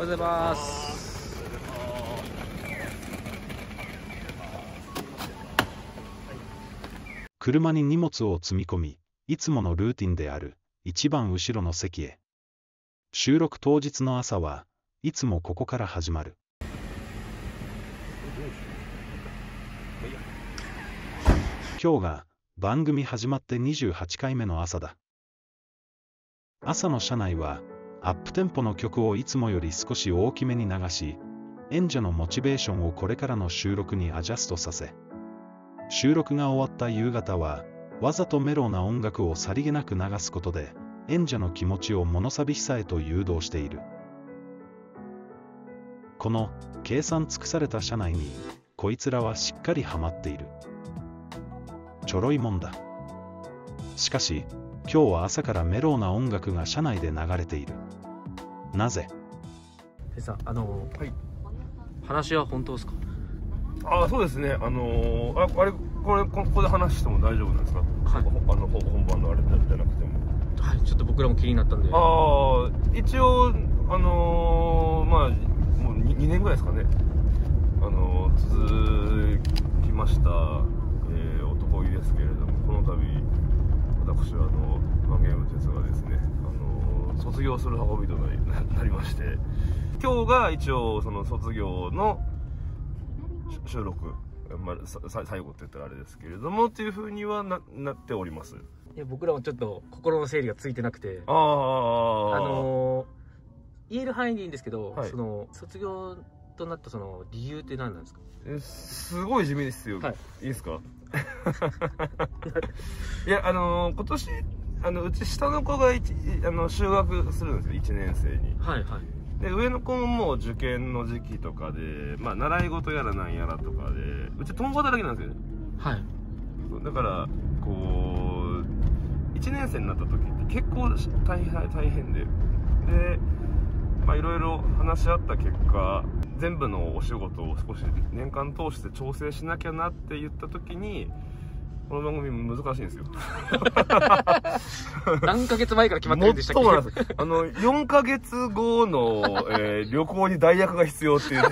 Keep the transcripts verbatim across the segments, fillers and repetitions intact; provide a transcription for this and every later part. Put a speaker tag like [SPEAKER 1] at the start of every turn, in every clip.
[SPEAKER 1] うございます。
[SPEAKER 2] 車に荷物を積み込み、いつものルーティンである一番後ろの席へ。収録当日の朝はいつもここから始まる。今日が番組始まってにじゅうはちかいめの朝だ。朝の車内はアップテンポの曲をいつもより少し大きめに流し、演者のモチベーションをこれからの収録にアジャストさせ、収録が終わった夕方はわざとメロウな音楽をさりげなく流すことで演者の気持ちを物寂しさへと誘導している。この計算尽くされた車内にこいつらはしっかりハマっている。ちょろいもんだ。しかし今日は朝からメロウな音楽が車内で流れている。なぜ？
[SPEAKER 1] えさあのーはい、話は本当ですか？
[SPEAKER 3] ああ、そうですね。あのー、ああれこれここで話しても大丈夫なんですか？はい。あの本番のあれじゃなくても。
[SPEAKER 1] はい。ちょっと僕らも気になったんで。
[SPEAKER 3] ああ、一応あのー、まあもう 2, 2年ぐらいですかね。あのー、続きました、えー、男気ですけれども、この度私はあのマゲーム鉄がですね、あのー、卒業する運びとな り, なりまして、今日が一応その卒業の収録、まあ、最後って言ったらあれですけれどもっていう風には な, なっております。
[SPEAKER 1] いや僕らもちょっと心の整理がついてなくて、あ
[SPEAKER 3] ああ
[SPEAKER 1] のー、言える範囲でいいんですけど、はい、その卒業となったその理由って何なんですか？
[SPEAKER 3] えすごい地味ですよ、はい、いいですか？いや、あのー、今年あのうち下の子がいちあの就学するんですよ、いちねん生に。はいはい。で上の子ももう受験の時期とかで、まあ、習い事やらなんやらとかで、うち共働きなんですよね。はい。だからこういちねん生になった時って結構大変大変で、でまあいろいろ話し合った結果、全部のお仕事を少し年間通して調整しなきゃなって言った時に、この番組難しいんですよ。
[SPEAKER 1] 何ヶ月前から決まってるんでしたっけ？
[SPEAKER 3] そうなんです。あのよんかげつごの、えー、旅行に代役が必要っていう、ね、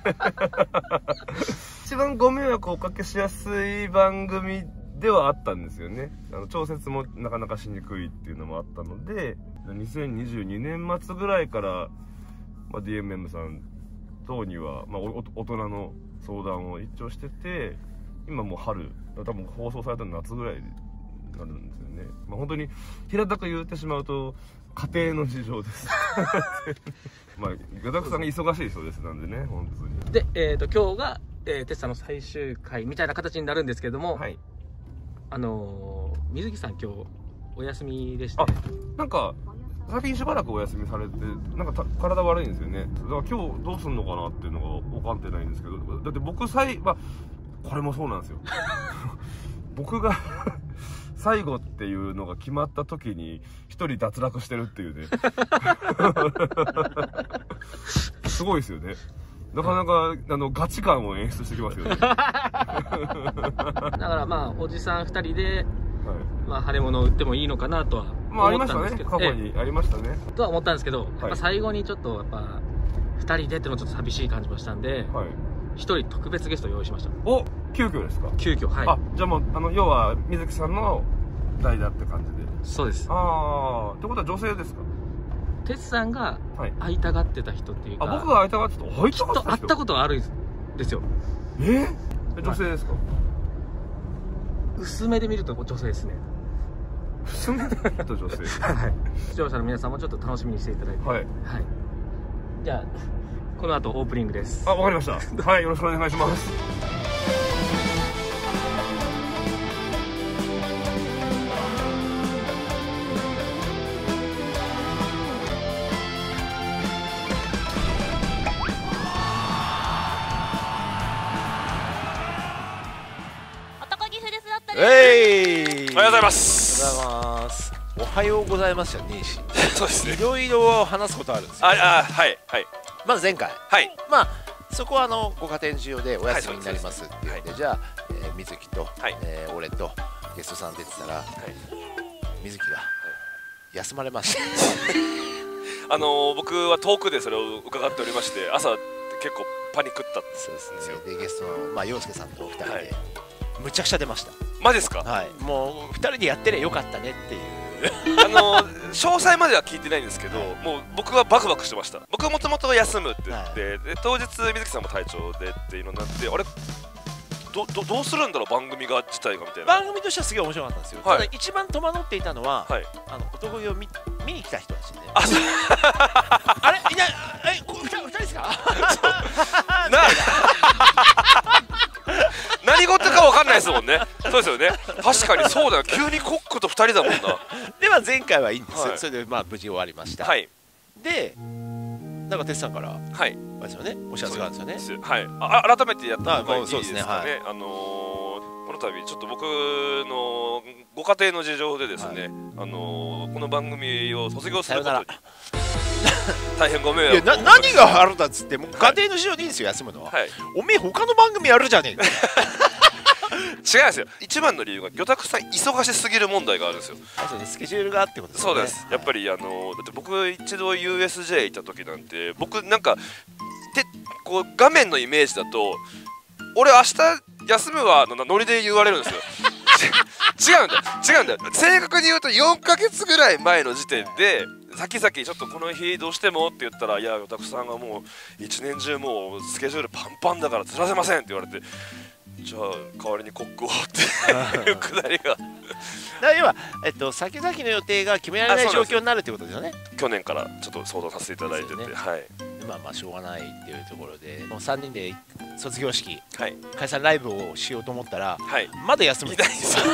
[SPEAKER 3] 一番ご迷惑をおかけしやすい番組ではあったんですよね。あの調節もなかなかしにくいっていうのもあったので、にせんにじゅうにねん末ぐらいから、まあ、ディーエムエム さん等には、まあ、お大人の相談を一応してて、今もう春、多分放送されたの夏ぐらいになるんですよね。まあ、本当に平たく言ってしまうと家庭の事情です。まあ具だくさんが忙しい人ですなんでね、本当に。
[SPEAKER 1] で、えーと今日が、えー、テッサの最終回みたいな形になるんですけども、はい、あのー、水木さん今日お休みでして、あ、
[SPEAKER 3] なんか最近しばらくお休みされて、なんか体悪いんですよね。だから今日どうすんのかなっていうのが分かってないんですけど、だって僕最、まあこれもそうなんですよ。僕が最後っていうのが決まった時に一人脱落してるっていうね。すごいですよね。なかなかあのガチ感を演出してきますよね。だ
[SPEAKER 1] からまあおじさんふたりで、はい、まあ腫れ物を売ってもいいのかなとは思ったんですけど、
[SPEAKER 3] まあありましたね、過去にありましたね
[SPEAKER 1] とは思ったんですけど、はい、やっぱ最後にちょっとやっぱふたりでってのはちょっと寂しい感じもしたんで、はい、一人特別ゲストを用意しました。
[SPEAKER 3] お、急遽ですか？
[SPEAKER 1] 急遽、はい。
[SPEAKER 3] あ、じゃあもうあの要は水木さんの代打って感じで。
[SPEAKER 1] そうです。
[SPEAKER 3] ああ、ってことは女性ですか？
[SPEAKER 1] テツさんが会いたがってた人っていうか、
[SPEAKER 3] はい、あ、僕が会いたがってた、会いたがってた人、
[SPEAKER 1] きっと会ったことがあるんですよ。
[SPEAKER 3] えー、女性ですか？はい、
[SPEAKER 1] 薄めで見ると女性ですね。
[SPEAKER 3] 薄めで見ると女性。
[SPEAKER 1] はい。視聴者の皆さんもちょっと楽しみにしていただいて。はい。はい。じゃあこの後オープニングです。
[SPEAKER 3] あ、わかりました。はい、よろしくお願いします。
[SPEAKER 4] えい、おはようございます。
[SPEAKER 5] おはようございます。おはようございますじゃねえし。
[SPEAKER 4] そうですね。
[SPEAKER 5] いろいろ話すことあるんですよ。
[SPEAKER 4] ああ、はいはい。
[SPEAKER 5] まず前回、
[SPEAKER 4] はい。
[SPEAKER 5] まあそこはあのご家庭事情でお休みになりますって言って、じゃあ、えー、水木と、はい、えー、俺とゲストさん出てたら、はい、水木が休まれました。
[SPEAKER 4] あの僕は遠くでそれを伺っておりまして、朝結構パニックったんですよ。
[SPEAKER 5] でゲストのまあ陽介さんとお二人でむちゃくちゃ出ました。
[SPEAKER 4] マジですか？
[SPEAKER 5] はい、もうふたりでやってりゃよかったねっていう
[SPEAKER 4] あの詳細までは聞いてないんですけど、もう僕はバクバクしてました。僕はもともと休むって言って、はい、で当日水木さんも体調でっていうのになって、あれどどどうするんだろう番組が自体がみたいな。
[SPEAKER 5] 番組としてはすげえ面白かったんですよ。はい、ただ一番戸惑っていたのは、はい、あの男気を見見に来た人たちで、ああれいないえふたりですか？
[SPEAKER 4] な何事か分かんないですもんね。そうですよね。確かにそうだよ。急にコックとふたりだもんな。
[SPEAKER 5] では前回はいいんですよ。はい、それでまあ無事終わりました。
[SPEAKER 4] はい。
[SPEAKER 5] で、なんか哲さんから、はい、あれですよね。お知らせがあるんですよね。
[SPEAKER 4] はい。あ改めてやった方がいいですかね。
[SPEAKER 5] はい、
[SPEAKER 4] あのー、この度ちょっと僕のご家庭の事情でですね、はい、あのー、この番組を卒業することに大変ご迷惑。
[SPEAKER 5] いやな何があるんだっつってもう家庭の事情でいいんですよ、休むのは。はい、おめえ他の番組やるじゃねえか。
[SPEAKER 4] 違うんですよ。一番の理由が魚拓さん忙しすぎる問題があるんですよ。
[SPEAKER 5] あそうね、スケジュールがあってことですね。
[SPEAKER 4] そうです。やっぱりあのだって僕一度 ユーエスジェー 行った時なんて、僕なんかてこう画面のイメージだと俺明日休むわのノリで言われるんですよ。違うんだ違うんだ正確に言うとよんかげつぐらい前の時点で先々ちょっとこの日どうしてもって言ったら、いや魚拓さんがもう一年中もうスケジュールパンパンだからずらせませんって言われて、じゃあ代わりにコックをっていうくだりが
[SPEAKER 5] だ要は、えっと、先々の予定が決められない状況になるってことですよね。
[SPEAKER 4] 去年からちょっと相談させていただいてて、ね、はい、
[SPEAKER 5] まあまあしょうがないっていうところでもうさんにんで卒業式、
[SPEAKER 4] はい、
[SPEAKER 5] 解散ライブをしようと思ったら、はい、まだ休み
[SPEAKER 4] たいですよ。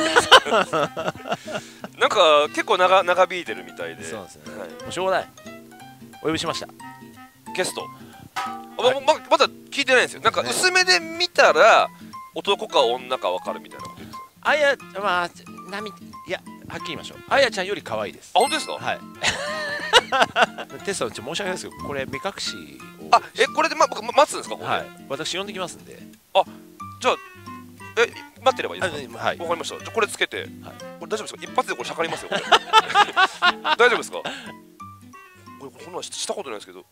[SPEAKER 4] なんか結構長長引いてるみたいで、
[SPEAKER 5] そうですね、はい、もうしょうがないお呼びしました
[SPEAKER 4] ゲスト、はい、ま, ま, まだ聞いてないんですよ。なんか薄めで見たら男か女か分かるみたいなことです。
[SPEAKER 5] あやまあ波いやはっきり言いましょう、あやちゃんより可愛いです。
[SPEAKER 4] あ本当ですか？
[SPEAKER 5] はい。テストのちょ申し訳ないですけどこれ目隠しを
[SPEAKER 4] あえこれでま僕待つんですか？これ、はい、
[SPEAKER 5] 私呼んできますんで。
[SPEAKER 4] あじゃあえ待ってればいいですか？
[SPEAKER 5] はい、
[SPEAKER 4] わかりました。じゃこれつけて、はい、これ大丈夫ですか？一発でこれしゃかりますよこれ。大丈夫ですか？これこんなしたことないですけど。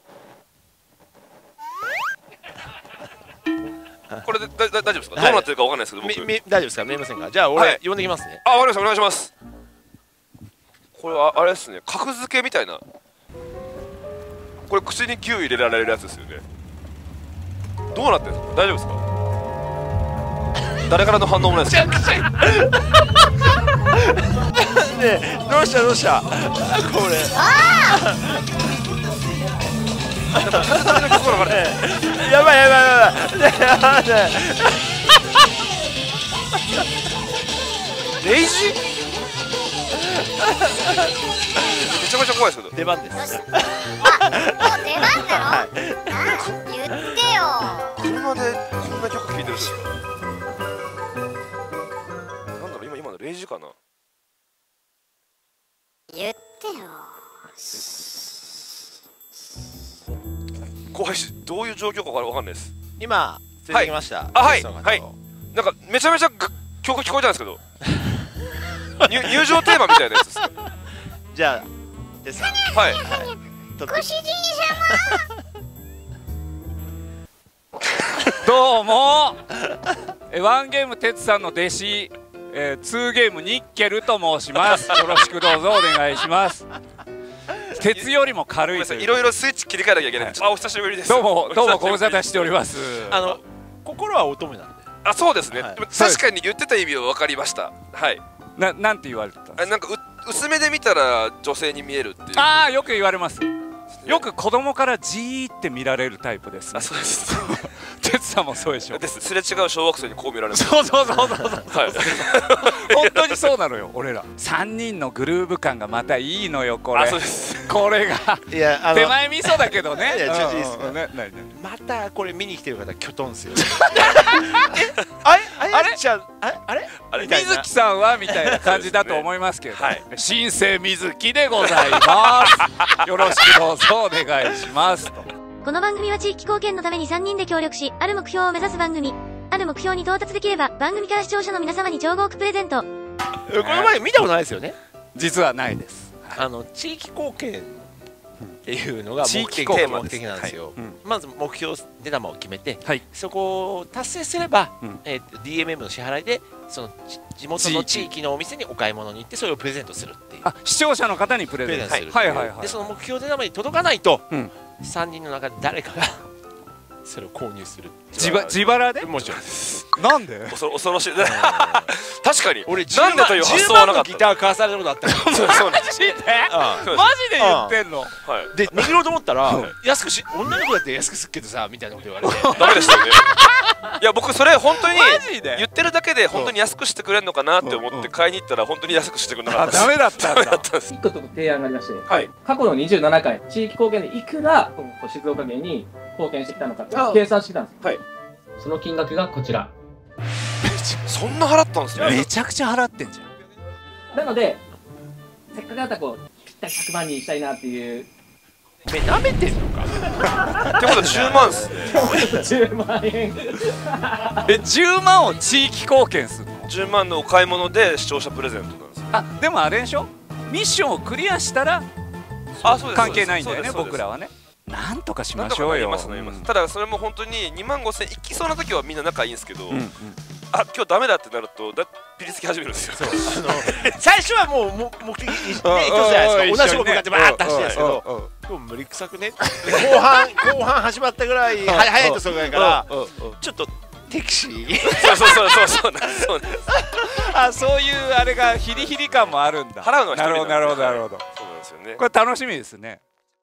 [SPEAKER 4] これで大丈夫ですか？どうなってるかわかんないですけど、僕
[SPEAKER 5] 大丈夫ですか？見えませんか？じゃあ俺呼んできますね。
[SPEAKER 4] あ、わかりました。お願いします。これはあれですね、格付けみたいな。これ口に牛入れられるやつですよね。どうなってるんですか？大丈夫ですか？誰からの反応もないですか？
[SPEAKER 5] ねえ、どうしたどうした？これ。やばいやばいやばい。
[SPEAKER 4] レイジ？めちゃめちゃ怖いですけど。
[SPEAKER 5] 出番です。
[SPEAKER 6] あ、もう出番なの？言ってよ。
[SPEAKER 4] 車でこんな曲聴いてる人。なんだろう今今のレイジかな？
[SPEAKER 6] 言ってよ。
[SPEAKER 4] 怖いし、どういう状況かわかんないです。
[SPEAKER 5] 今連れてきました。
[SPEAKER 4] あ、はいはい。なんかめちゃめちゃ曲聞こえたんですけど。入入場テーマみたいなやつです。
[SPEAKER 5] じゃあですね。
[SPEAKER 4] はい。
[SPEAKER 6] ご主人
[SPEAKER 7] 様。どうも。えワンゲームてつさんの弟子、えー、ツーゲームニッケルと申します。よろしくどうぞお願いします。鉄よりも軽い。
[SPEAKER 4] いろいろスイッチ切り替えなきゃいけない。あ、お久しぶりです。
[SPEAKER 7] どうもどうもご無沙汰しております。
[SPEAKER 5] あの心は乙女なんで。
[SPEAKER 4] あ、そうですね。確かに言ってた意味は分かりました。はい。
[SPEAKER 7] ななんて言われたんですか？
[SPEAKER 4] なんか薄めで見たら女性に見えるっていう。
[SPEAKER 7] ああ、よく言われます。よく子供からじーって見られるタイプです、ね。
[SPEAKER 4] あ、そうです。
[SPEAKER 7] 哲さんもそうでしょ。
[SPEAKER 4] です。すれ違う小学生にこう見られる。
[SPEAKER 7] そうそうそうそうそう。
[SPEAKER 4] はい。
[SPEAKER 7] 本当にそうなのよ。俺ら三人のグルーヴ感がまたいいのよこれ。
[SPEAKER 4] あ、そうです。
[SPEAKER 7] これが。いやあの手前味噌だけどね。
[SPEAKER 5] いやちょっといいですか。またこれ見に来てる方キョトンですよ。あれあれじゃああれあれ
[SPEAKER 7] 水木さんはみたいな感じだと思いますけど。新生水木でございます。よろしくどうぞお願いしますと。
[SPEAKER 8] この番組は地域貢献のためにさんにんで協力し、ある目標を目指す番組。ある目標に到達できれば、番組から視聴者の皆様に超豪華プレゼント。こ
[SPEAKER 5] の前見たことないですよね。
[SPEAKER 7] 実はないです。
[SPEAKER 5] あの地域貢献っていうのが目的目的なんですよ。まず目標出玉を決めて、そこを達成すれば ディーエムエム の支払いでその地元の地域のお店にお買い物に行ってそれをプレゼントするっていう。
[SPEAKER 7] 視聴者の方にプレゼントする。
[SPEAKER 5] でその目標出玉に届かないとさんにんの中で誰かがそれを購入する。
[SPEAKER 7] 自腹で？
[SPEAKER 5] もちろんです。
[SPEAKER 7] なんで？
[SPEAKER 4] 恐ろしい。確かに。
[SPEAKER 5] 俺
[SPEAKER 4] なんでという発想はなかった。
[SPEAKER 5] ギター買わされたことあったから。
[SPEAKER 7] そうマジで？マジで言ってんの？
[SPEAKER 5] で握ろうと思ったら安くし女の子だって安くすっけどさみたいなこと言われて。
[SPEAKER 4] ダメでしたよね。いや僕それ本当に言ってるだけで本当に安くしてくれるのかなって思って買いに行ったら本当に安くしてくれなかった。
[SPEAKER 7] ダメだったんだ。
[SPEAKER 1] 一個と提案がありまして、過去のにじゅうななかい地域貢献でいくら静岡県に貢献してきたのかって計算してきたんです。はい。その金額がこちら。
[SPEAKER 4] そんな払ったんですね。
[SPEAKER 7] めちゃくちゃ払ってんじゃ
[SPEAKER 1] ん。なのでせっかくだったらこうぴったりひゃくまんにしたいなっていう。
[SPEAKER 5] めなめてんのか。
[SPEAKER 4] ってことはじゅうまんっすね。
[SPEAKER 1] じゅうまんえん。
[SPEAKER 7] えじゅうまんを地域貢献するの？
[SPEAKER 4] じゅうまんのお買い物で視聴者プレゼントなんです。
[SPEAKER 7] あでもあれでしょ。ミッションをクリアしたら関係ないんだよね僕らはね。なんとかしましょうよ。
[SPEAKER 4] ただそれも本当ににまんごせんいきそうな時はみんな仲いいんですけど、あ今日ダメだってなるとだピリつき始めるんですよ。
[SPEAKER 5] 最初はもう目的に一つじゃないですか。同じこと向かってバーッと走ってるんですけど、今日無理くさくね。後半後半始まったぐらい早いとそれからちょっとテクシー。
[SPEAKER 4] そうそうそうそうそうなんです。
[SPEAKER 7] あそういうあれがヒリヒリ感もあるんだ。
[SPEAKER 4] 払うのは一人
[SPEAKER 7] なるほどなるほど。
[SPEAKER 4] そうなんですよね。
[SPEAKER 7] これ楽しみですね。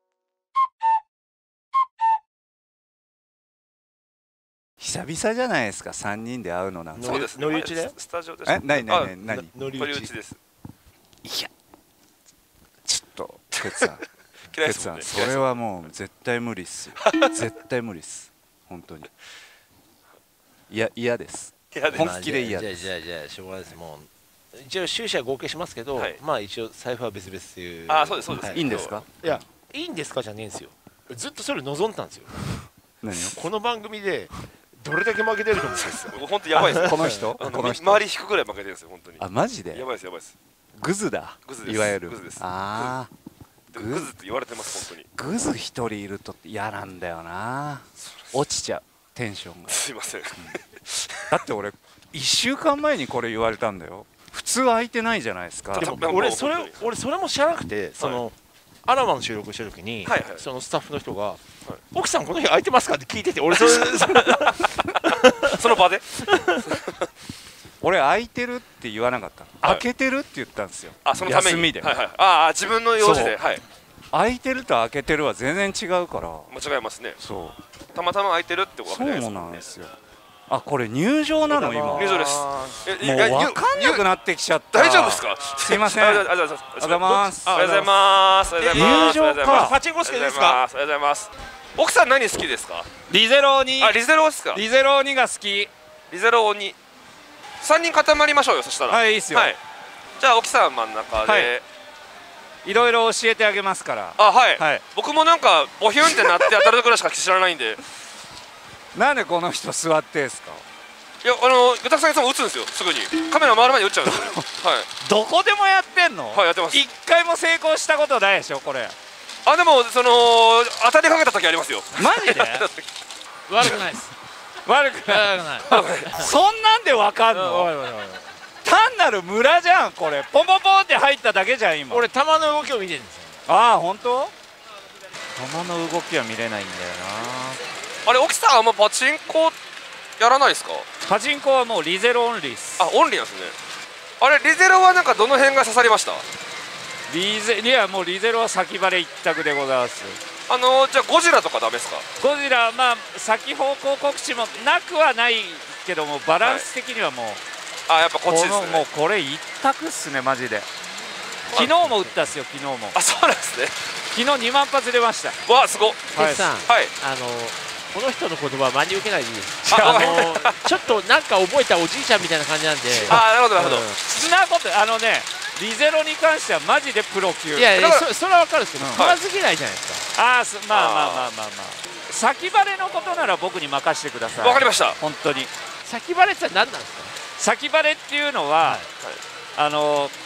[SPEAKER 7] 久々じゃないですかさんにんで会うのなんて。
[SPEAKER 4] そうです。
[SPEAKER 5] 乗り打ちで？
[SPEAKER 4] スタジオで。
[SPEAKER 7] え何何何？
[SPEAKER 5] 乗り打ち
[SPEAKER 4] です。
[SPEAKER 7] いやちょっと哲さん哲さんそれはもう絶対無理っすよ。絶対無理っす本当に。いや嫌です。本気で嫌です。
[SPEAKER 5] じゃあじゃあじゃあしょうがないです。もう一応収支は合計しますけど、まあ一応財布は別々っていう。
[SPEAKER 4] あそうですそうです。
[SPEAKER 7] いいんですか？
[SPEAKER 5] いやいいんですかじゃねえんですよ。ずっとそれ望んでたんですよ。何を？この番組でどれだけ負けてると思うんですよ。
[SPEAKER 4] 本当やばいです。
[SPEAKER 7] この人？この人。
[SPEAKER 4] 周り引くぐらい負けてるんですよ本当に。
[SPEAKER 7] あマジで？
[SPEAKER 4] やばいですやばいです。
[SPEAKER 7] グズだ。
[SPEAKER 4] グズです。
[SPEAKER 7] いわゆる。
[SPEAKER 4] グズです。
[SPEAKER 7] ああ。
[SPEAKER 4] グズって言われてます本当に。
[SPEAKER 7] グズ一人いると嫌なんだよな。落ちちゃうテンションが。
[SPEAKER 4] すいません。
[SPEAKER 7] だって俺いっしゅうかんまえにこれ言われたんだよ。普通空いてないじゃないですか。
[SPEAKER 5] でも俺それ俺それも知らなくてその。アラマの収録してる時にそのスタッフの人が「奥さんこの日空いてますか?」って聞いてて俺それ
[SPEAKER 4] その場で
[SPEAKER 7] 俺空いてるって言わなかった。開けてるって言ったんですよ。休みで。
[SPEAKER 4] ああ自分の用事で。
[SPEAKER 7] 空いてると開けてるは全然違うから。
[SPEAKER 4] 間違いますね。
[SPEAKER 7] そう
[SPEAKER 4] たまたま空いてるってこと
[SPEAKER 7] そうなんですよ。あこれ入場なの今。
[SPEAKER 4] 入場です。
[SPEAKER 7] もう分かんなくなってきちゃった。
[SPEAKER 4] 大丈夫ですか？
[SPEAKER 7] すいません。ありがとうございます。
[SPEAKER 4] ありがとうございます。
[SPEAKER 7] 入場か。
[SPEAKER 5] パチンコ好きですか？
[SPEAKER 4] ありがとうございます。奥さん何好きですか？
[SPEAKER 7] リゼロに。
[SPEAKER 4] あリゼロですか？
[SPEAKER 7] リゼロにが好き。
[SPEAKER 4] リゼロに。三人固まりましょうよそしたら。
[SPEAKER 7] はいいいっすよ。
[SPEAKER 4] じゃあ奥さん真ん中で。
[SPEAKER 7] いろいろ教えてあげますから。
[SPEAKER 4] あはい。僕もなんかボヒュンってなって当たるぐらいしか知らないんで。
[SPEAKER 7] なんでこの人座ってんすか？
[SPEAKER 4] いやあの具沢山さんも打つんですよすぐにカメラ回る前に打っちゃうんですよ。はい
[SPEAKER 7] どこでもやってんの？
[SPEAKER 4] はいやってます。
[SPEAKER 7] 一回も成功したことないでしょこれ。
[SPEAKER 4] あでもその当たりかけた時ありますよ。
[SPEAKER 7] マジで？
[SPEAKER 5] 悪くないです。
[SPEAKER 7] 悪くないそんなんでわかんの？単なる村じゃんこれ。ポンポンポンって入っただけじゃん今。
[SPEAKER 5] 俺球の動きを見てるんですよ。
[SPEAKER 7] ああ本当？球の動きは見れないんだよ
[SPEAKER 4] な。あれ奥さんあんまパチンコやらないですか？
[SPEAKER 7] パチンコはもうリゼロオンリーっす。
[SPEAKER 4] あオンリーなんですね。あれリゼロはなんかどの辺が刺さりました？
[SPEAKER 7] リゼいやもうリゼロは先バレ一択でございます。
[SPEAKER 4] あのー、じゃあゴジラとかダメですか？
[SPEAKER 7] ゴジラまあ先方向告知もなくはないけどもバランス的にはもう、
[SPEAKER 4] はい、あやっぱこっちですね。
[SPEAKER 7] もうこれ一択っすねマジで。昨日も打ったっすよ昨日も。
[SPEAKER 4] あそうなんですね。
[SPEAKER 7] 昨日にまん発出ました。
[SPEAKER 4] わあすごっ。
[SPEAKER 5] 哲さん、はい、あのこの人の言葉真に受けないでいいです。あのちょっとなんか覚えたおじいちゃんみたいな感じなんで。
[SPEAKER 4] あなるほどなるほど。
[SPEAKER 7] そんなことあのねリゼロに関してはマジでプロ級。
[SPEAKER 5] いやいやそそれは分かるんですけど食わず嫌いじゃないですか。
[SPEAKER 7] ああまあまあまあまあまあ先バレのことなら僕に任せてください。
[SPEAKER 4] わかりました。
[SPEAKER 7] 本当に
[SPEAKER 5] 先バレって何なんですか？
[SPEAKER 7] 先バレっていうのはあの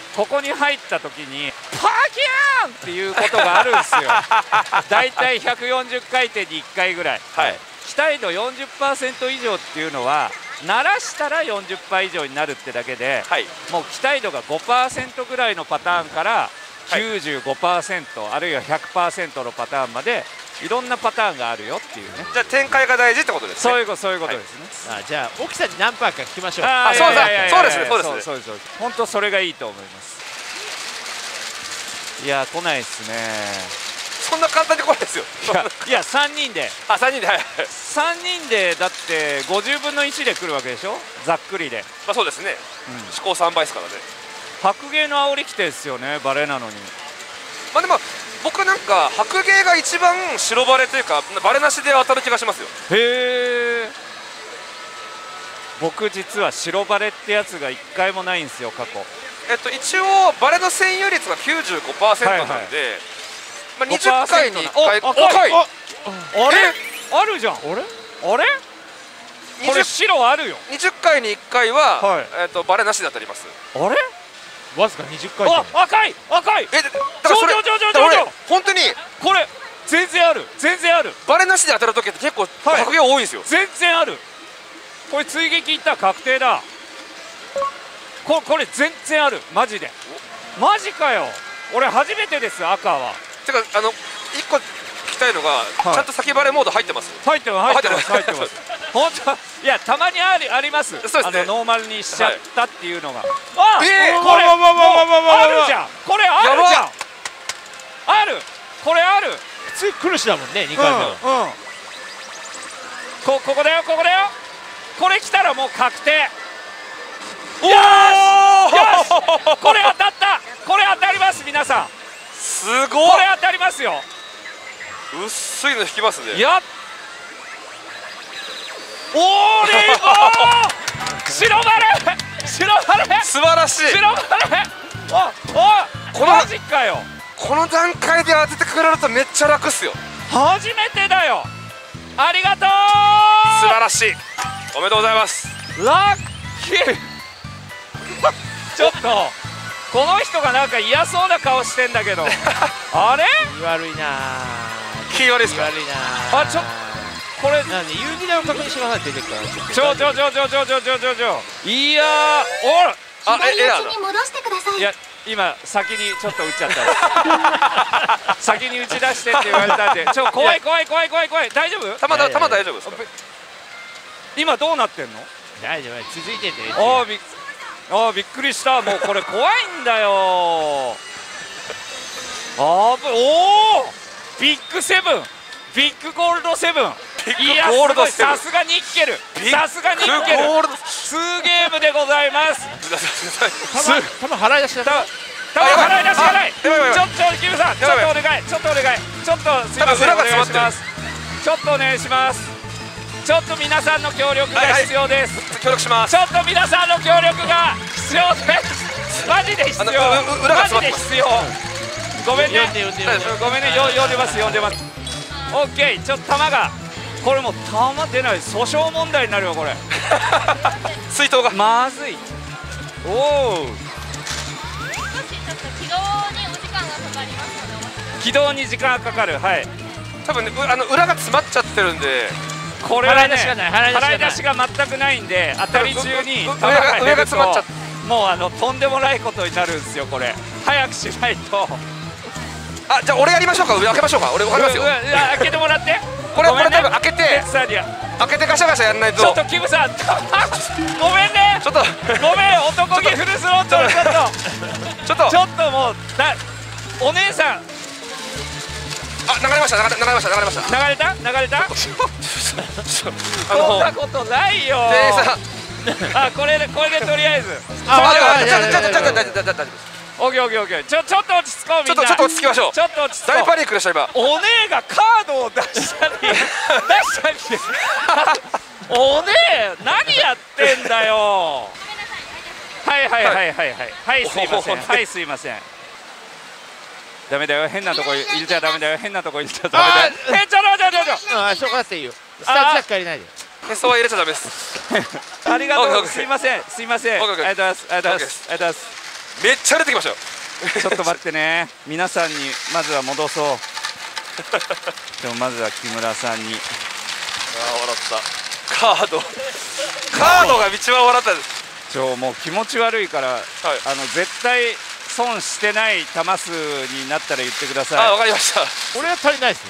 [SPEAKER 7] ここに入った時にパキャーンっていうことがあるんですよ。だいたいひゃくよんじゅっかいてんにいっかいぐらい、はい、期待度 よんじゅっパーセント 以上っていうのは鳴らしたら よんじゅっパーセント 以上になるってだけで、はい、もう期待度が ごパーセント ぐらいのパターンからきゅうじゅうごパーセント、はい、あるいは ひゃくパーセント のパターンまでいろんなパターンがあるよっていうね。
[SPEAKER 4] じゃあ展開が大事ってことですね。
[SPEAKER 7] そういうことそういうことですね。
[SPEAKER 5] はい、あじゃあ沖さんに何パーか聞きましょう。
[SPEAKER 4] ああそうだそうですねそうですね
[SPEAKER 7] そうです本当それがいいと思います。いや来ないですね。
[SPEAKER 4] そんな簡単に来ないですよ。
[SPEAKER 7] いやさんにんで
[SPEAKER 4] あさんにんではい
[SPEAKER 7] さんにんでだってごじゅうぶんのいちで来るわけでしょ、ざっくりで。
[SPEAKER 4] まあそうですね、うん、試行さんばいですからね。
[SPEAKER 7] 白芸の煽り規定ですよね、バレなのに。
[SPEAKER 4] まあでも僕なんか白芸が一番白バレというかバレなしで当たる気がしますよ。
[SPEAKER 7] へえ。僕実は白バレってやつがいっかいもないんですよ過去。
[SPEAKER 4] えっと一応バレの占有率が きゅうじゅうごパーセント なんで、はいはい、まあにじゅっかいにいっかい。
[SPEAKER 7] 赤い。あれあるじゃん。あれあれこれ白あるよ。
[SPEAKER 4] にじゅっかいにいっかいは、はい、えっとバレなしで当たります。
[SPEAKER 7] あれ
[SPEAKER 5] わずかにじゅっかい。
[SPEAKER 7] あ赤い赤い。
[SPEAKER 4] えだからそれ本当に
[SPEAKER 7] これ全然ある全然ある。
[SPEAKER 4] バレなしで当たる時って結構白芸多いんですよ。
[SPEAKER 7] 全然ある。これ追撃いったら確定だ。ここれ全然あるマジで。マジかよ。俺初めてです赤は。
[SPEAKER 4] てかあのいっこ聞きたいのが、はい、ちゃんと先バレモード入ってます。
[SPEAKER 7] 入ってます入ってます入ってます。本当いやたまにありあります。
[SPEAKER 4] そうですね。
[SPEAKER 7] あのノーマルにしちゃったっていうのが。はい、
[SPEAKER 4] あえー、
[SPEAKER 7] これあるじゃん。これあるじゃん。あるこれある。
[SPEAKER 5] 普通苦しだもんねにかいめは。
[SPEAKER 7] うん、うん、こここだよここだよ。これ来たらもう確定。よしよしこれ当たった。これ当たります皆さん。
[SPEAKER 4] すごい。
[SPEAKER 7] これ当たりますよ。
[SPEAKER 4] 薄いの引きますね。
[SPEAKER 7] やっおーレインボー白バレ白バレ
[SPEAKER 4] 素晴らしい。
[SPEAKER 7] 白バレあおマジかよ。
[SPEAKER 4] この段階で当ててくれるとめっちゃ楽っすよ。
[SPEAKER 7] 初めてだよ。ありがとう。
[SPEAKER 4] 素晴らしい。おめでとうございます。
[SPEAKER 7] ラッキーちょっとこの人がなんか嫌そうな顔してんだけどあれ
[SPEAKER 5] 気悪いな
[SPEAKER 4] 気悪いですか。
[SPEAKER 5] 気悪いな
[SPEAKER 7] あちょこれ
[SPEAKER 5] なんで有利なを確認してください。出てくから
[SPEAKER 7] ちょちょちょちょちょちょちょちょちょいやーおら
[SPEAKER 4] あえエアーだ。
[SPEAKER 7] いや今先にちょっと打っちゃった先に打ち出してって言われたんでちょ怖い怖い怖い怖い怖い。大丈夫？
[SPEAKER 4] たまたま大丈夫ですか？
[SPEAKER 7] 今どうなってんの？
[SPEAKER 5] 大丈夫続いてて。
[SPEAKER 7] ああびっあびっくりした。もうこれ怖いんだよ。あぶおおビッグセブンビッグゴールドセブン。いやすごいさすがニッケルさすがニッケルツーゲームでございます。
[SPEAKER 5] たま払い出しだ。
[SPEAKER 7] たま払い出しがない。ちょっとキムさんちょっとお願いちょっとお願いちょっとすいませんお願いします。ちょっとお願いします。ちょっと皆さんの協力が必要です。
[SPEAKER 4] 協力します。
[SPEAKER 7] ちょっと皆さんの協力が必要です。マジで必要。マジで必要。ごめんね。ごめんね。呼んでます呼んでます。オッケー。ちょっと弾がこれもう弾出ない。訴訟問題になるよこれ。
[SPEAKER 4] 水筒が
[SPEAKER 7] まずい。おお。
[SPEAKER 9] 少しちょっと起動にお時間がかかりますので。
[SPEAKER 7] 起動に時間がかかる。はい。
[SPEAKER 4] 多分ねあの裏が詰まっちゃってるんで。
[SPEAKER 7] これはね払い出しが全くないんで当たり中に弾が減るともうあのとんでもないことになるんですよこれ。早くしないと。
[SPEAKER 4] あじゃあ俺やりましょうか。上開けましょうか。俺分かりますよ。
[SPEAKER 7] 開けてもらって。
[SPEAKER 4] これこれ多分開けて開けてガシャガシャやんないと。
[SPEAKER 7] ちょっとキムさんごめんね。
[SPEAKER 4] ちょっと
[SPEAKER 7] ごめん男気フルスロットルちょっと
[SPEAKER 4] ちょっと
[SPEAKER 7] ちょっともうだお姉さん
[SPEAKER 4] あ流れました流れました流れました
[SPEAKER 7] 流れた流れたそんなことないよ。あこれでこれでとりあえず
[SPEAKER 4] あちょっとちょっとちょっと大丈夫大丈夫です。
[SPEAKER 7] オッケーオッケーオッケー。ちょちょっと落ち着こうみんな。
[SPEAKER 4] ちょっとちょっと落ち着きましょう。
[SPEAKER 7] ちょっと落ち着こう。
[SPEAKER 4] 大パニックでした今。
[SPEAKER 7] お姉がカードを出したり出したりお姉何やってんだよ。はいはいはいはいはいはいすいませんはいすいません。ダメだよ変なとこ入れちゃダメだよ変なとこ入れちゃダメだよ。えちょちょちょちょ。
[SPEAKER 5] あそこだっていいよ。スタッフ借りないで。
[SPEAKER 4] へそは入れちゃダメです。
[SPEAKER 7] ありがとうすいませんすいませんありがとうございますありがとうございますありがとうございます。
[SPEAKER 4] めっちゃ出てきましたよ。
[SPEAKER 7] ちょっと待ってね、皆さんにまずは戻そう。でもまずは木村さんに。
[SPEAKER 4] ああ笑った。カードカードが一番笑ったです。
[SPEAKER 7] ちょもう気持ち悪いから、はい、あの絶対損してない玉数になったら言ってください。
[SPEAKER 4] あ、わかりました。
[SPEAKER 5] 俺は足りないですね。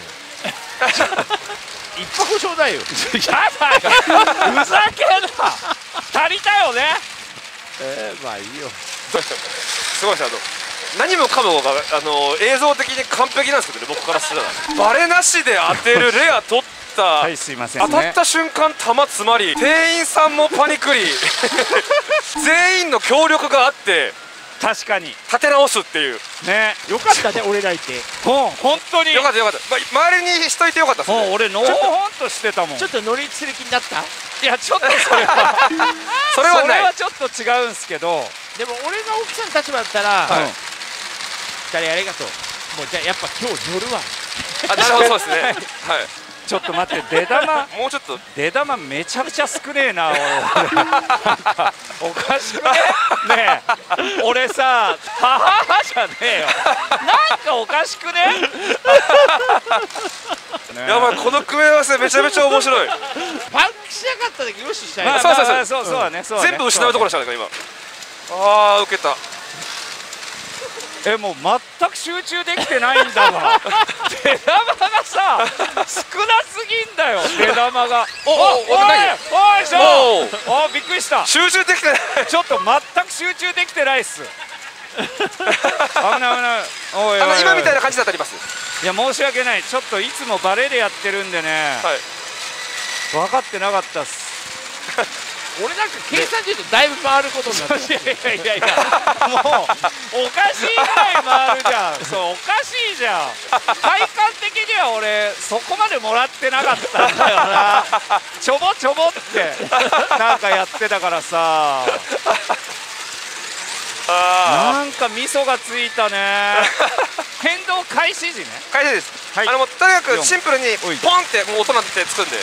[SPEAKER 5] 一泊ちょうだいよ。
[SPEAKER 7] やだよ。ふざけんな。足りたよね。
[SPEAKER 5] えー、まあいいよ。
[SPEAKER 4] すごいです。あの何もかもがあの映像的に完璧なんですけどね、僕からすればバレなしで当てるレア取った、
[SPEAKER 7] はい、すいません、ね、
[SPEAKER 4] 当たった瞬間弾詰まり、店員さんもパニクり全員の協力があって
[SPEAKER 7] 確かに
[SPEAKER 4] 立て直すっていう
[SPEAKER 5] ね。よかったね、俺らいて。
[SPEAKER 7] ほん本当に
[SPEAKER 4] よかったよかった、ま、周りにしといてよかったですね。
[SPEAKER 7] 俺ノーホンとしてたもん。
[SPEAKER 5] ちょっと乗りする気になった。
[SPEAKER 7] いやちょっとそれは
[SPEAKER 4] それはない。
[SPEAKER 7] それはちょっと違うんですけど、
[SPEAKER 5] でも俺が奥さんの立場だったら、はい、ふたりありがとう。もうじゃあやっぱ今日乗るわ。
[SPEAKER 4] あ、そうですね。はい。
[SPEAKER 7] ちょっと待って、出玉
[SPEAKER 4] もうちょっと
[SPEAKER 7] 出玉めちゃくちゃ少ねえな。おかしくね。ねえ、俺さ、はははじゃねえよ。なんかおかしくね。
[SPEAKER 4] やばい、この組み合わせめちゃめちゃ面白い。
[SPEAKER 5] パンクしなかっただけよししたい。
[SPEAKER 4] そうそうそう
[SPEAKER 7] そうそうだね。
[SPEAKER 4] 全部失うところでしたね今。ああ、受けた。
[SPEAKER 7] え、もう全く集中できてないんだわ。出玉がさ少なすぎんだよ、出玉が。おおおいおいしょ。おびっくりした。
[SPEAKER 4] 集中できてない。
[SPEAKER 7] ちょっと全く集中できてないっす。危ない危ない。おい、
[SPEAKER 4] あの今みたいな感じだったります。
[SPEAKER 7] いや申し訳ない、ちょっといつもバレでやってるんでね、はい、分かってなかったっす。
[SPEAKER 5] 俺なんか計算で言うとだいぶ回ることになって。
[SPEAKER 7] いやいやいや、もうおかしいぐらい回るじゃん。そう、おかしいじゃん。体感的には俺そこまでもらってなかったんだよな。ちょぼちょぼってなんかやってたからさ。なんか味噌がついたね。変動開始時ね。
[SPEAKER 4] 開始です。はい、あのもうとにかくシンプルにポンってもう音鳴ってつくんで。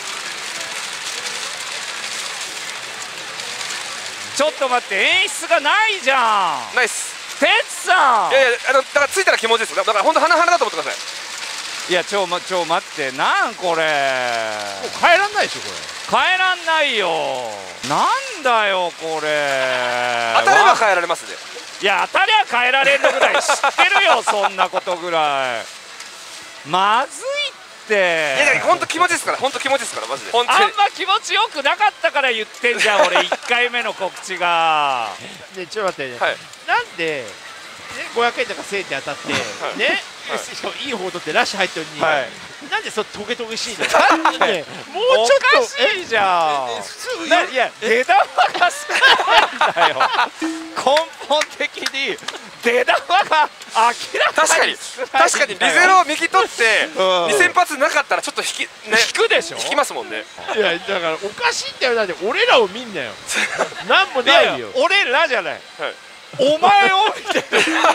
[SPEAKER 7] ちょっと待って、演出がないじゃん。
[SPEAKER 4] ナイス。
[SPEAKER 7] 哲さん。
[SPEAKER 4] いやいや、あのだからついたら気持ちですよ。だから本当鼻鼻だと思ってください。
[SPEAKER 7] いやちょまちょ待って、なんこれ。
[SPEAKER 5] もう変えらんないでしょこ
[SPEAKER 7] れ。変えらんないよ。なんだよこれ。
[SPEAKER 4] 当たれば変えられますね。
[SPEAKER 7] いや当たりゃ変えられるのぐらい知ってるよ。そんなことぐらい。まずい。い
[SPEAKER 4] やいや、本当気持ちですから、本当気持ちですから、マジで。
[SPEAKER 7] あんま気持ちよくなかったから言ってんじゃん、俺いっかいめの告知が。
[SPEAKER 5] ね、ちょっと待ってね、はい、なんで、ね、ごひゃくえんとかせんえんで当たって、はい、ね、はい、しかもいい方取ってラッシュ入ったのに、はい、なんでそトゲトゲしいの。なんで、もうちょっと
[SPEAKER 7] おかしいじゃん。普通いや出玉が少ないんだよ。根本的に。出玉が明らかに
[SPEAKER 4] 確かにリゼロを右取ってにせん発なかったらちょっと引き、ね、
[SPEAKER 7] 引くでしょ。
[SPEAKER 4] 引きますもんね。
[SPEAKER 5] いやだからおかしいんだよ。だって俺らを見んなよ。なんもないよ。
[SPEAKER 7] 俺らじゃない、はい、お前を見てる。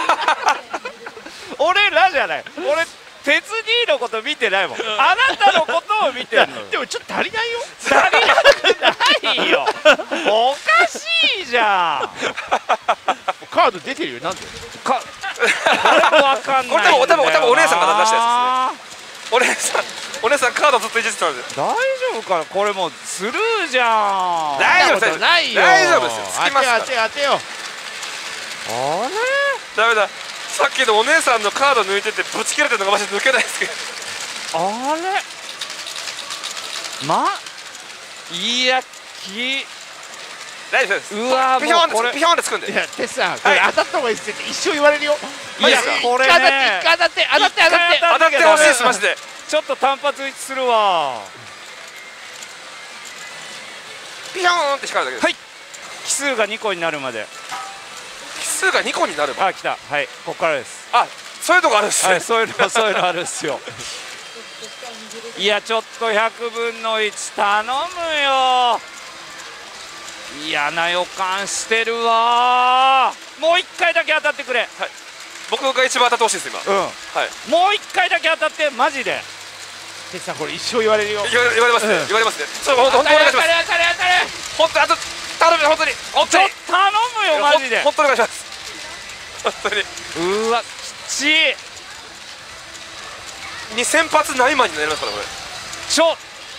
[SPEAKER 7] 俺らじゃない。俺鉄兄のこと見てないもん。あなたのことを見てるの。
[SPEAKER 5] でもちょっと足りないよ。
[SPEAKER 7] 足りなくないよ。おかしいじゃん。
[SPEAKER 5] カード出てるよ。なんで
[SPEAKER 7] かこれもわかんないんだよな。
[SPEAKER 4] これ多分多分お姉さんが出したやつですね。お姉さんお姉さんカードずっといじってたんで。
[SPEAKER 7] 大丈夫かな。これもうスルーじゃん。
[SPEAKER 4] 大丈夫です。
[SPEAKER 5] ないよ。
[SPEAKER 4] 大丈夫ですよ。
[SPEAKER 5] 当てよ当てよ当てよ。
[SPEAKER 7] あれ
[SPEAKER 4] ダメだ。さっきのお姉さんのカード抜いててぶち切れてるのがマジで抜けないですけど。
[SPEAKER 7] あれまいやき
[SPEAKER 4] 大丈夫です。
[SPEAKER 7] うわ
[SPEAKER 4] ピヒョンでピヒョンでつくんで。
[SPEAKER 5] いやテスさんこれ当たった方がいいですって一生言われるよ。
[SPEAKER 7] いやこれね
[SPEAKER 5] 一回当たって当たって当たって
[SPEAKER 4] 当たってほしいですマジで。
[SPEAKER 7] ちょっと単発打ちするわ。
[SPEAKER 4] ピヒョンって光るだけです。
[SPEAKER 7] はい。奇数がにこになるまで。
[SPEAKER 4] 奇数がにこになるまで。
[SPEAKER 7] あ来た。はいここからです。
[SPEAKER 4] あそういうとこあるんですね。
[SPEAKER 7] そういうのそういうのあるんですよ。いやちょっとひゃくぶんのいち頼むよ。嫌な予感してるわ。もういっかいだけ当たってくれ。はい、
[SPEAKER 4] 僕が一番当たってほしいです今。うん、はい、
[SPEAKER 7] もういっかいだけ当たってマジで。
[SPEAKER 5] テスさんこれ一生言われるよ。
[SPEAKER 4] 言われますね、言われますね。ちょっと本当にお願いします。
[SPEAKER 5] 当たれ当たれ当たれ。
[SPEAKER 4] 本当あと頼むよ本当に。
[SPEAKER 7] ちょっと頼むよマジで。
[SPEAKER 4] 本当お願いします。 本当に
[SPEAKER 7] うわきちい。
[SPEAKER 4] にせん発ない間になりますからこれ。
[SPEAKER 7] ちょ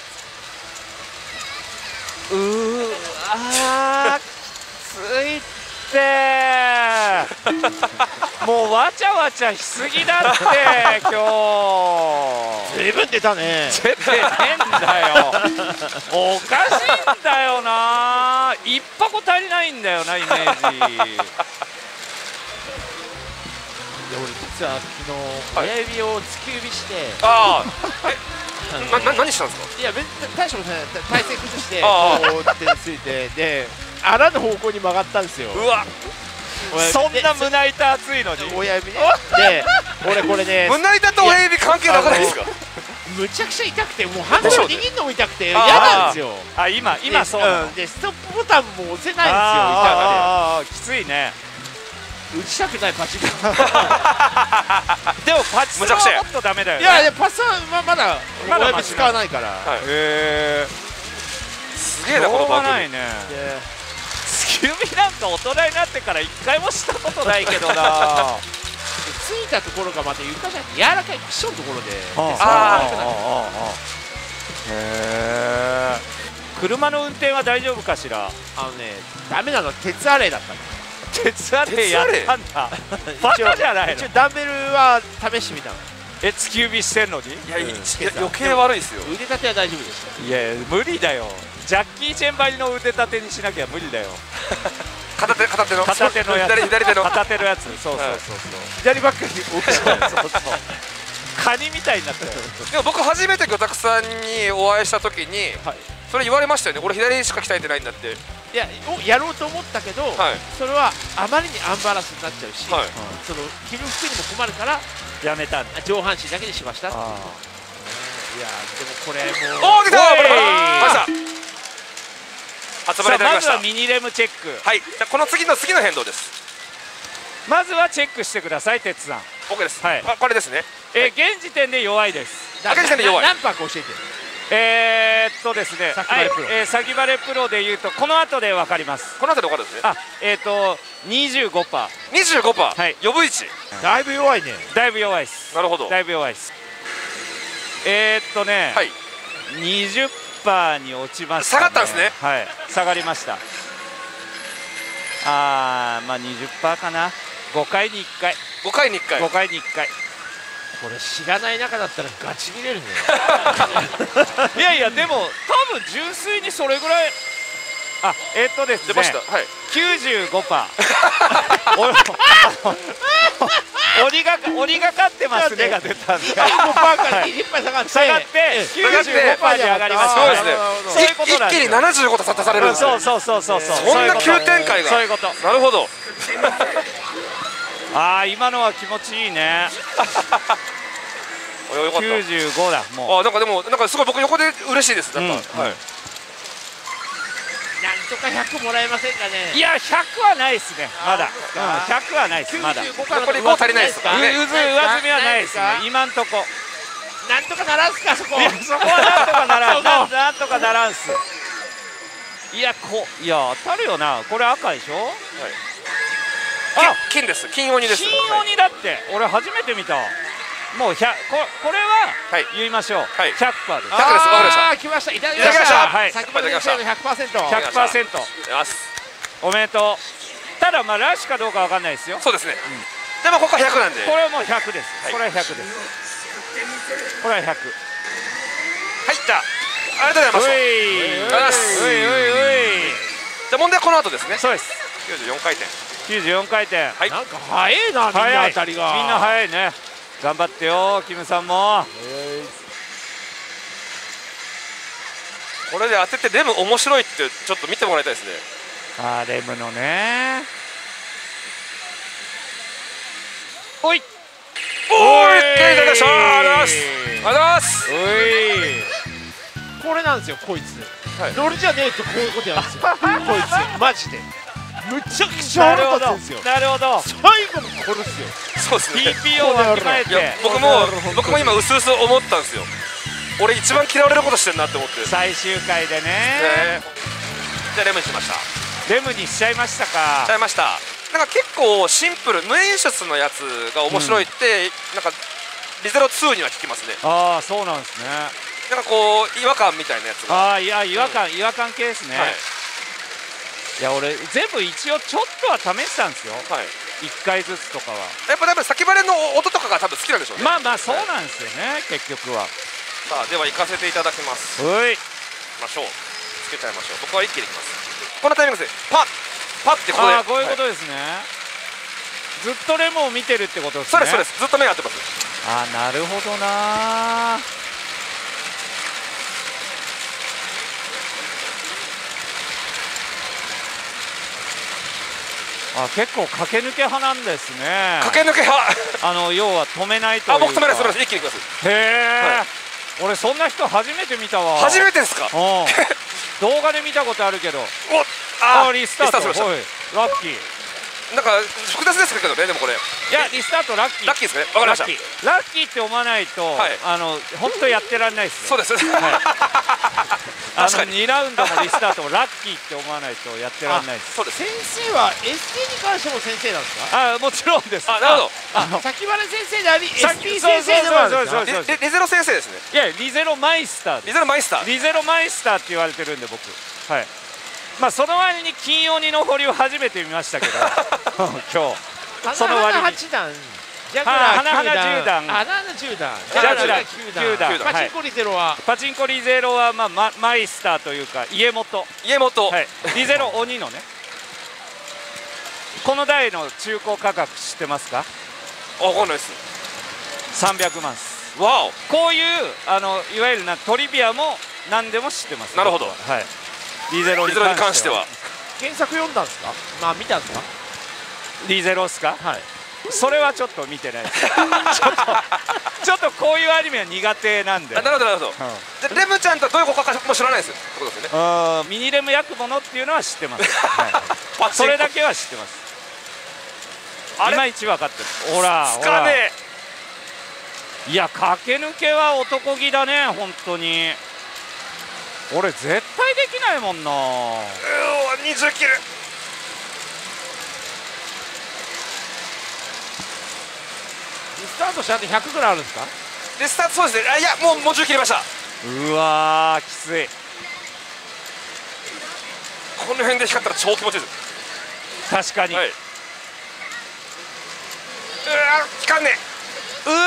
[SPEAKER 7] うーあーきついってーもうわちゃわちゃしすぎだって今日
[SPEAKER 5] 随分出たね。
[SPEAKER 7] 出てねえんだよおかしいんだよな、一箱足りないんだよなイメージ。
[SPEAKER 5] 俺実は昨日親指を突き指して、
[SPEAKER 4] ああえなな何したんですか。
[SPEAKER 5] いや別に大したことない。体勢崩してこうってついてであらぬ方向に曲がったんですよ。
[SPEAKER 4] うわ
[SPEAKER 7] そんな胸板熱いのに
[SPEAKER 5] 親指ね。で俺これね
[SPEAKER 4] 胸板と親指関係なくないですか。
[SPEAKER 5] むちゃくちゃ痛くてもうハンドル握るのも痛くて嫌なんですよ。
[SPEAKER 7] あ今今そうなの
[SPEAKER 5] でストップボタンも押せないんですよ。痛くてきついね。打ちたくないパチンコ。
[SPEAKER 7] でもパチスロはもっとダメだよね。
[SPEAKER 5] いやいやパスはままだ親指使わないから。
[SPEAKER 7] へえ
[SPEAKER 4] すげえなこの番組。
[SPEAKER 7] ないね。突き指なんか大人になってから一回もしたことないけどな。
[SPEAKER 5] ついたところがまた床じゃなくて柔らかいクッションのところで。
[SPEAKER 7] ああへえ車の運転は大丈夫かしら。
[SPEAKER 5] あのねダメなの鉄アレイだったの。
[SPEAKER 7] 鉄アレイやったんだ。バカじゃないの。
[SPEAKER 5] 一応ダンベルは試してみたの。
[SPEAKER 7] え突き指してんのに。
[SPEAKER 4] いや余計悪いですよ。
[SPEAKER 5] 腕立ては大丈夫でした。
[SPEAKER 7] いや無理だよ。ジャッキー・チェンばりの腕立てにしなきゃ無理だよ。
[SPEAKER 4] 片手片手の
[SPEAKER 7] 片手のやつ。
[SPEAKER 4] 左手の
[SPEAKER 7] 片手のやつ。そうそうそうそう。
[SPEAKER 5] 左ばっかり大きくなる。そうそう。
[SPEAKER 7] カニみたいになったよ。
[SPEAKER 4] でも僕初めて魚拓さんにお会いした時にそれ言われましたよね。俺左しか鍛えてないんだって。
[SPEAKER 5] いややろうと思ったけどそれはあまりにアンバランスになっちゃうし、その着る服にも困るから
[SPEAKER 7] やめたんだ。
[SPEAKER 5] 上半身だけにしました。いやでもこれもう
[SPEAKER 4] おお出た発売いただきました。
[SPEAKER 7] まずはミニレムチェック。
[SPEAKER 4] はいこの次の次の変動です。
[SPEAKER 7] まずはチェックしてください哲さん。
[SPEAKER 4] OK です。
[SPEAKER 7] はい
[SPEAKER 4] これですね。
[SPEAKER 7] え現時点で弱いです。
[SPEAKER 4] 現時点で弱い。
[SPEAKER 5] 何パーか教えて。
[SPEAKER 7] えーっとですね、先バレプロでいうとこの後で分かります。
[SPEAKER 4] この後で分かるんですね。
[SPEAKER 7] あ、えーっと にじゅうごパーセント。
[SPEAKER 4] にじゅうごパーセント。はい。予備位置。
[SPEAKER 5] だいぶ弱いね。
[SPEAKER 7] だいぶ弱いです。
[SPEAKER 4] なるほど。
[SPEAKER 7] だいぶ弱いです。えーっとね、はい。にじゅっパーセントに落ちました。
[SPEAKER 4] 下がったんですね。
[SPEAKER 7] はい。下がりました。あーまあ にじゅっパーセント かな。ごかいにいっかい。
[SPEAKER 4] ごかいにいっかい。
[SPEAKER 7] ごかいにいっかい。
[SPEAKER 5] これ知らない中だったらガチ見れるね。
[SPEAKER 7] いやいやでも多分純粋にそれぐらい。あえー、っとですね
[SPEAKER 4] 出ました。はい。
[SPEAKER 7] きゅうじゅうごパーセント。鬼が鬼がかってますねが出たんで。
[SPEAKER 5] ごパーからにじゅっパー下がって
[SPEAKER 7] 下がってきゅうじゅうごパーセントに上がりました。
[SPEAKER 4] そうですね。
[SPEAKER 7] そういうことなんです。
[SPEAKER 4] 一気にななじゅうごと差出されるんです。
[SPEAKER 7] そうそうそうそうそう。
[SPEAKER 4] そんな急展開が。
[SPEAKER 7] そういうこと。
[SPEAKER 4] なるほど。
[SPEAKER 7] ああ今のは気持ちいいね。きゅうじゅうごだもう。
[SPEAKER 4] あなんかでもなんかすごい僕横で嬉しいです。なんかはい。
[SPEAKER 5] なんとかひゃくもらえませんかね。
[SPEAKER 7] いやひゃくはないですねまだ。ひゃくはないですまだ。
[SPEAKER 5] きゅうじゅうごから
[SPEAKER 4] これご足りないですかね。
[SPEAKER 7] 上積みはないですね今んとこ。
[SPEAKER 5] なんとかならんすかそこ。
[SPEAKER 7] いやそこはなんとかならん。なんとかならんす。いやこいや当たるよなこれ赤でしょ。はい。
[SPEAKER 4] あ金です。金鬼です。
[SPEAKER 7] 金鬼だって俺初めて見た。もうひゃここれは言いましょう。
[SPEAKER 4] はい。
[SPEAKER 7] ひゃくパーセントです。
[SPEAKER 4] ひゃくです。わかりました。
[SPEAKER 5] ああ来ました。いただき
[SPEAKER 4] ました。
[SPEAKER 7] はい。
[SPEAKER 5] 先ほどのひゃくパーセント。
[SPEAKER 7] ひゃくパーセント。おめでとう。ただまあラッシュかどうかわかんないですよ。
[SPEAKER 4] そうですね。でもここはひゃくなんで。
[SPEAKER 7] これはもうひゃくです。これはひゃくです。これはひゃく。
[SPEAKER 4] はいじゃあありがとうございます。
[SPEAKER 7] おいおいおいおい。
[SPEAKER 4] じゃあ問題はこの後ですね。
[SPEAKER 7] そうです。
[SPEAKER 4] きゅうじゅうよんかいてん。
[SPEAKER 7] きゅうじゅうよんかいてん。
[SPEAKER 4] はい。
[SPEAKER 5] なんか早いなみんな当たりが。
[SPEAKER 7] みんな早いね。頑張ってよキムさんも。
[SPEAKER 4] これで当ててレム面白いってちょっと見てもらいたいですね。
[SPEAKER 7] あーレムのね。おい
[SPEAKER 4] おーいっかいいただきました。ありがとうございます。ありがとうございます。
[SPEAKER 7] おい
[SPEAKER 5] これなんですよこいつ。ノリじゃねえとこういうことやるんですよこいつマジで。むちゃくちゃ腹立つんですよ。
[SPEAKER 7] なるほど。
[SPEAKER 5] 最後も殺すよ。
[SPEAKER 4] そうですね。
[SPEAKER 7] ティーピーオー をわきまえて。
[SPEAKER 4] 僕も僕も今うすうす思ったんですよ。俺一番嫌われることしてんなって思って。
[SPEAKER 7] 最終回でね。
[SPEAKER 4] じゃあレムにしました。
[SPEAKER 7] レムにしちゃいましたか。
[SPEAKER 4] しちゃいました。 なんか結構シンプル無演出のやつが面白いって、なんかリゼロツーには聞きますね。
[SPEAKER 7] ああそうなんですね。
[SPEAKER 4] なんかこう違和感みたいなやつが。
[SPEAKER 7] ああいや違和感、違和感系ですね。いや俺全部一応ちょっとは試したんですよ。いっかいずつとかは。
[SPEAKER 4] やっぱ多分先バレの音とかが多分好きなんでしょうね。
[SPEAKER 7] まあまあそうなんですよね結局は。
[SPEAKER 4] さあでは行かせていただきます。
[SPEAKER 7] はい。
[SPEAKER 4] ましょう。つけちゃいましょう。僕は一気にいきます。このタイミングでパッパッってここで。
[SPEAKER 7] ああこういうことですね。ずっとレモンを見てるってことですね。
[SPEAKER 4] そうですそうです。ずっと目が合ってます。
[SPEAKER 7] ああなるほどな。あ結構駆け抜け派なんですね。
[SPEAKER 4] 駆け抜け派
[SPEAKER 7] あの要は止めないというか。
[SPEAKER 4] あ僕止めないです。止めないです。一気にいきます。
[SPEAKER 7] へえ、はい、俺そんな人初めて見たわ。
[SPEAKER 4] 初めてですか。
[SPEAKER 7] 動画で見たことあるけど。お
[SPEAKER 4] あ
[SPEAKER 7] あリスタート。ラッキー。
[SPEAKER 4] なんか複雑ですけどね。でもこれい
[SPEAKER 7] やリスタートラッキー。
[SPEAKER 4] ラッキーですね。わかりました。
[SPEAKER 7] ラッキーって思わないと、はい、あの本当やってられないです
[SPEAKER 4] よ。そうです。はい
[SPEAKER 7] あのにラウンドもリスタートもラッキーって思わないとやってられないです。
[SPEAKER 5] そうです。先生は エスティー に関しても先生なんですか？
[SPEAKER 7] あもちろんです。
[SPEAKER 4] あなるほど。
[SPEAKER 5] あ先原先生であり エスティー 先生でもあるんですか？
[SPEAKER 4] リゼロ先生ですね。
[SPEAKER 7] いやリゼロマイスター。
[SPEAKER 4] リゼロマイスター。
[SPEAKER 7] リゼロマイスターって言われてるんで僕。はい。まあその割に金鬼の堀を初めて見ましたけど今日その割に
[SPEAKER 5] 八段ジャグ
[SPEAKER 7] ラー
[SPEAKER 5] きゅう
[SPEAKER 7] じゅうだん、
[SPEAKER 5] あななじゅうだん、
[SPEAKER 7] ジャグラーきゅうだん、
[SPEAKER 5] パチンコリゼロは
[SPEAKER 7] パチンコリゼロはまあマイスターというか家元
[SPEAKER 4] 家元
[SPEAKER 7] はいリゼロ鬼のねこの台の中古価格知ってますか？
[SPEAKER 4] あわかんないです。
[SPEAKER 7] さんびゃくまんです。
[SPEAKER 4] わお。
[SPEAKER 7] こういうあのいわゆるなトリビアも何でも知ってます。
[SPEAKER 4] なるほど。
[SPEAKER 7] はいリゼロに関しては
[SPEAKER 5] 原作読んだんですか？まあ見たんですか？
[SPEAKER 7] リゼロですか？
[SPEAKER 5] はい
[SPEAKER 7] それはちょっと見てないですちょっとちょっとこういうアニメは苦手なんで。
[SPEAKER 4] なるほどなるほど。じゃレムちゃんとどういう子かも知らないですよってことですよね。
[SPEAKER 7] ミニレム焼くものっていうのは知ってますそれだけは知ってます。いまいち分かってる。ほら
[SPEAKER 4] つかね
[SPEAKER 7] え。いや駆け抜けは男気だね本当に。俺絶対できないもんな。うわ
[SPEAKER 4] にじゅうキル。
[SPEAKER 5] リスタートしてあとひゃくぐらいあるんですか？
[SPEAKER 4] リスタートそうですね。あいやもうもうじゅう切りました。
[SPEAKER 7] うわきつい。
[SPEAKER 4] この辺で光ったら超気持ちいいです。
[SPEAKER 7] 確かに、はい、うわ
[SPEAKER 4] 光んね
[SPEAKER 7] うわ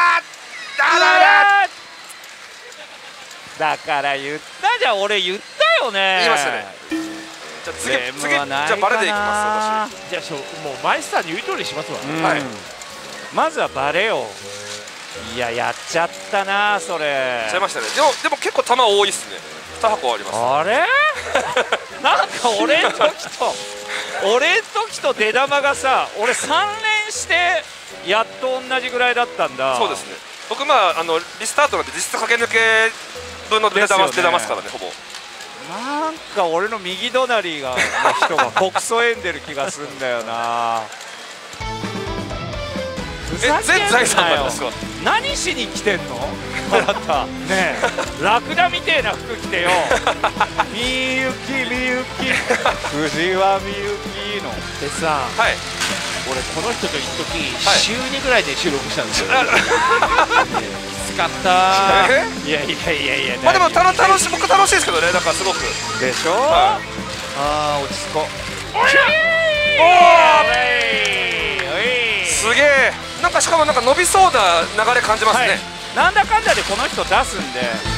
[SPEAKER 7] だから言ったじゃん。俺言ったよね。
[SPEAKER 4] 言いましたね。じゃあ次次じゃあバレでいきます私。
[SPEAKER 5] じゃあしょもうマイスターに言う通りしますわ。
[SPEAKER 7] はい。まずはバレを。いややっちゃったなそれ。
[SPEAKER 4] やっちゃいましたね。でもでも結構弾多いっすね。に箱あります。
[SPEAKER 7] あれ？なんか俺ん時と俺ん時と出玉がさ、俺さん連してやっと同じぐらいだったんだ。
[SPEAKER 4] そうですね。僕まああのリスタートなんで実質駆け抜け分の出玉出玉ですからねほぼ。
[SPEAKER 7] なんか俺の右隣がの人がボクソエンでる気がすんだよな。
[SPEAKER 4] え全財産なんですか？
[SPEAKER 7] 何しに来てんのあなたねえラクダみてえな服着てよみゆきみゆき藤はみゆきの
[SPEAKER 5] でさ、
[SPEAKER 4] はい、
[SPEAKER 5] 俺この人と一時、はい、週にぐらいで収録したんですよきつかった
[SPEAKER 7] いやいやいやいや
[SPEAKER 4] まあでも楽し僕楽しいですけどね。なんかすごく
[SPEAKER 7] でしょ、
[SPEAKER 4] はい、
[SPEAKER 5] あー落ち着こう。
[SPEAKER 7] お
[SPEAKER 4] ーすげえ。なんかしかもなんか伸びそうな流れ感じますね、はい、
[SPEAKER 7] なんだかんだでこの人出すんで